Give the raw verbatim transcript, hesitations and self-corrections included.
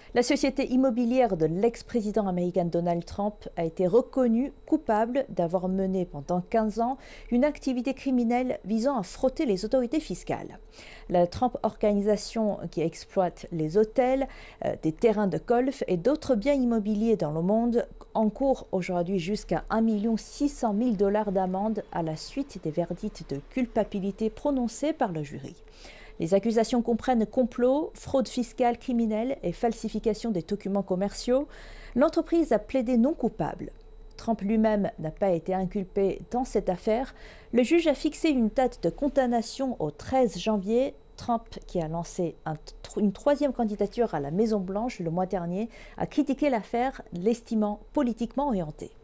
La société immobilière de l'ex-président américain Donald Trump a été reconnue coupable d'avoir mené pendant quinze ans une activité criminelle visant à frotter les autorités fiscales. La Trump Organisation, qui exploite les hôtels, euh, des terrains de golf et d'autres biens immobiliers dans le monde, encourt aujourd'hui jusqu'à un million six cent mille dollars d'amende à la suite des verdicts de culpabilité prononcés par le jury. Les accusations comprennent complot, fraude fiscale criminelle et falsification des documents commerciaux. L'entreprise a plaidé non coupable. Trump lui-même n'a pas été inculpé dans cette affaire. Le juge a fixé une date de condamnation au treize janvier. Trump, qui a lancé un, une troisième candidature à la Maison-Blanche le mois dernier, a critiqué l'affaire, l'estimant politiquement orientée.